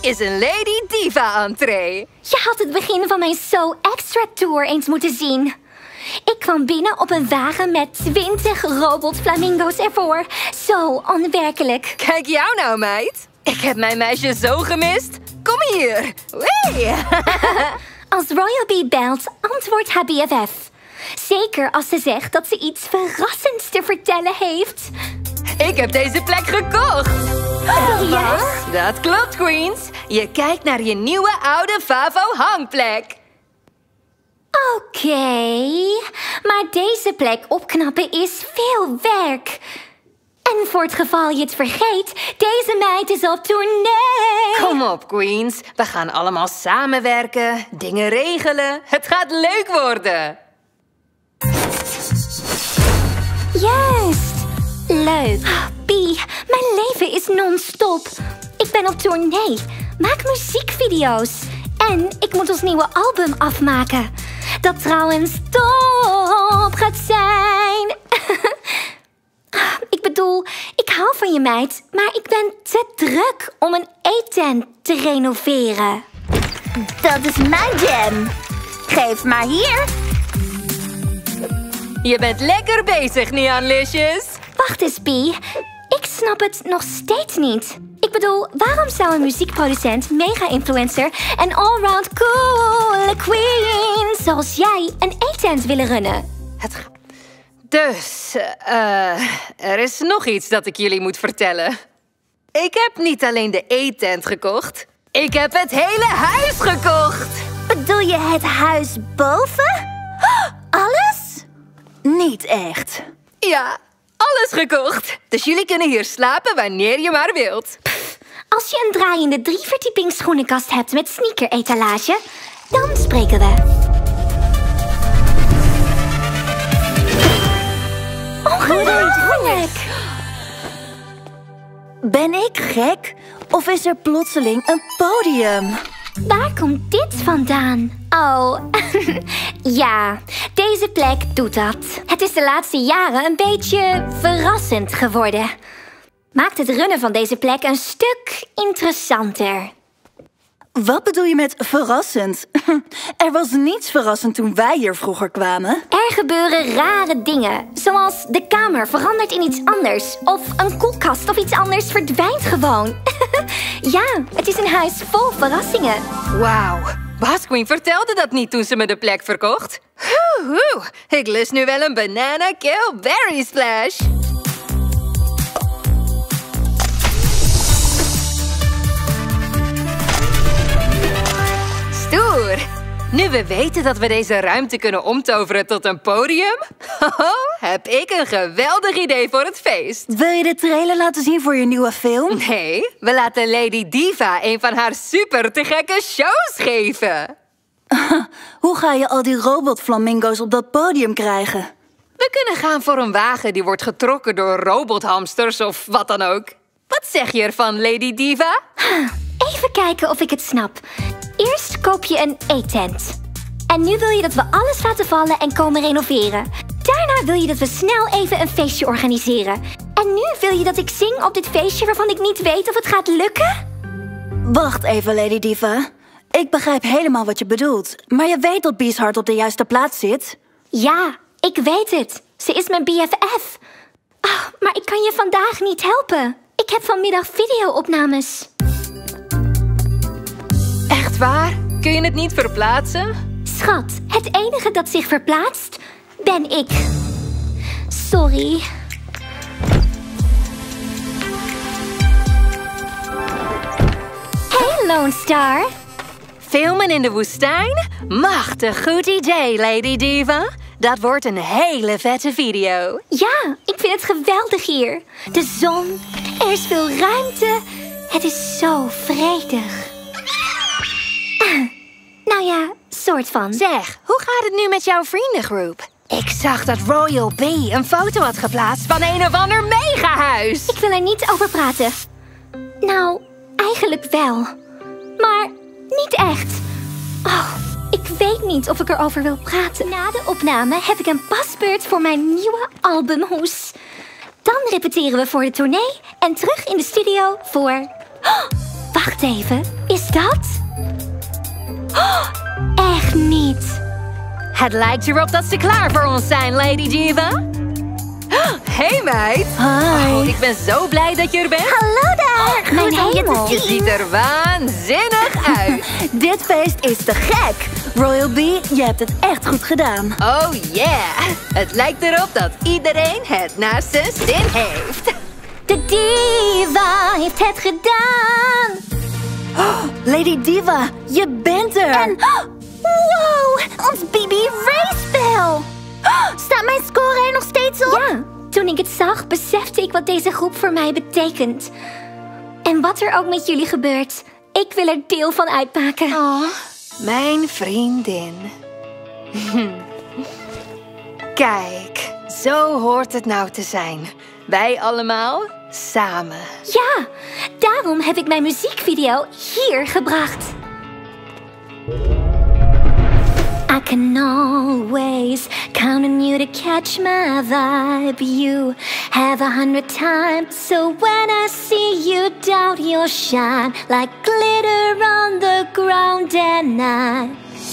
is een Lady Diva-entree. Je had het begin van mijn So Extra Tour eens moeten zien. Ik kwam binnen op een wagen met 20 robot-flamingo's ervoor. Zo onwerkelijk. Kijk jou nou, meid. Ik heb mijn meisje zo gemist. Kom hier. Wee. Als Royal Bee belt, antwoordt haar BFF. Zeker als ze zegt dat ze iets verrassends te vertellen heeft. Ik heb deze plek gekocht. Serieus? Dat klopt, Queens. Je kijkt naar je nieuwe oude Favo-hangplek. Oké, maar deze plek opknappen is veel werk. En voor het geval je het vergeet, deze meid is op tournee. Kom op, Queens. We gaan allemaal samenwerken, dingen regelen. Het gaat leuk worden. Juist. Leuk. Bee, mijn leven is non-stop. Ik ben op tournee, maak muziekvideo's. En ik moet ons nieuwe album afmaken. Dat trouwens top gaat zijn. Ik bedoel, ik hou van je meid, maar ik ben te druk om een eettent te renoveren. Dat is mijn jam. Geef maar hier. Je bent lekker bezig, Neonlicious. Wacht eens, Bee. Ik snap het nog steeds niet. Ik bedoel, waarom zou een muziekproducent, mega-influencer en allround coole queen zoals jij een eettent willen runnen? Dus, er is nog iets dat ik jullie moet vertellen. Ik heb niet alleen de eettent gekocht. Ik heb het hele huis gekocht. Bedoel je het huis boven? Alles? Niet echt. Ja, alles gekocht. Dus jullie kunnen hier slapen wanneer je maar wilt. Als je een draaiende 3-verdiepings schoenenkast hebt met sneaker-etalage, dan spreken we. Ongelooflijk! Ben ik gek? Of is er plotseling een podium? Waar komt dit vandaan? Oh, ja, deze plek doet dat. Het is de laatste jaren een beetje verrassend geworden. Maakt het runnen van deze plek een stuk interessanter. Wat bedoel je met verrassend? Er was niets verrassend toen wij hier vroeger kwamen. Er gebeuren rare dingen, zoals de kamer verandert in iets anders. Of een koelkast of iets anders verdwijnt gewoon. Ja, het is een huis vol verrassingen. Wauw, Boss Queen vertelde dat niet toen ze me de plek verkocht. Ik lust nu wel een banana kill berry splash. Stoer! Nu we weten dat we deze ruimte kunnen omtoveren tot een podium, heb ik een geweldig idee voor het feest. Wil je de trailer laten zien voor je nieuwe film? Nee, we laten Lady Diva een van haar super te gekke shows geven. Hoe ga je al die robotflamingo's op dat podium krijgen? We kunnen gaan voor een wagen die wordt getrokken door robothamsters of wat dan ook. Wat zeg je ervan, Lady Diva? Even kijken of ik het snap. Eerst koop je een eettent. En nu wil je dat we alles laten vallen en komen renoveren. Daarna wil je dat we snel even een feestje organiseren. En nu wil je dat ik zing op dit feestje waarvan ik niet weet of het gaat lukken? Wacht even, Lady Diva. Ik begrijp helemaal wat je bedoelt. Maar je weet dat Bee's hart op de juiste plaats zit. Ja, ik weet het. Ze is mijn BFF. Oh, maar ik kan je vandaag niet helpen. Ik heb vanmiddag video-opnames. Echt waar? Kun je het niet verplaatsen? Schat, het enige dat zich verplaatst, ben ik. Sorry. Hey, Lone Star. Filmen in de woestijn? Machtig goed idee, Lady Diva. Dat wordt een hele vette video. Ja, ik vind het geweldig hier. De zon, er is veel ruimte. Het is zo vredig. Nou ja, soort van. Zeg, hoe gaat het nu met jouw vriendengroep? Ik zag dat Royal Bee een foto had geplaatst van een of ander megahuis. Ik wil er niet over praten. Nou, eigenlijk wel. Maar niet echt. Oh, ik weet niet of ik erover wil praten. Na de opname heb ik een pasbeurt voor mijn nieuwe albumhoes. Dan repeteren we voor de tournee en terug in de studio voor... Oh, wacht even. Is dat? Oh, echt niet. Het lijkt erop dat ze klaar voor ons zijn, Lady Diva. Hey meid. Hi. Oh, ik ben zo blij dat je er bent. Hallo daar. Mijn hemel. Je ziet er waanzinnig uit. Dit feest is te gek. Royal B, je hebt het echt goed gedaan. Oh yeah. Het lijkt erop dat iedereen het naar zijn zin heeft. De diva heeft het gedaan. Lady Diva, je bent er. En, wow, ons BB Ray-spel. Staat mijn score er nog steeds op? Ja, toen ik het zag, besefte ik wat deze groep voor mij betekent. En wat er ook met jullie gebeurt, ik wil er deel van uitmaken. Oh, mijn vriendin. Kijk, zo hoort het nou te zijn. Wij allemaal samen. Ja, daarom heb ik mijn muziekvideo hier gebracht. I can always count on you to catch my vibe. You have 100 times, so when I see you doubt, you'll shine like glitter on the ground. And I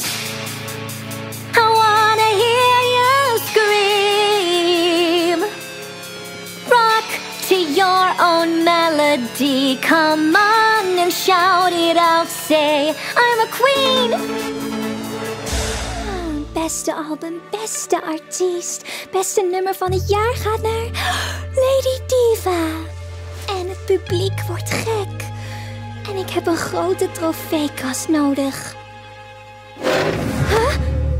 wanna hear you scream. Rock to your own melody. Come on and shout it out. Say, I'm a queen. Beste album, beste artiest, beste nummer van het jaar gaat naar Lady Diva. En het publiek wordt gek. En ik heb een grote trofeekast nodig. Huh?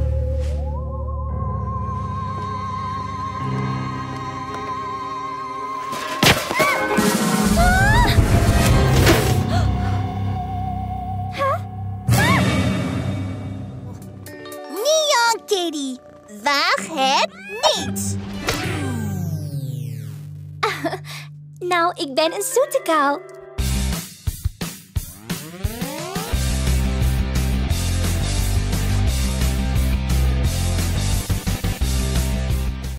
Kitty, waag het niet. Nou, ik ben een zoete kou.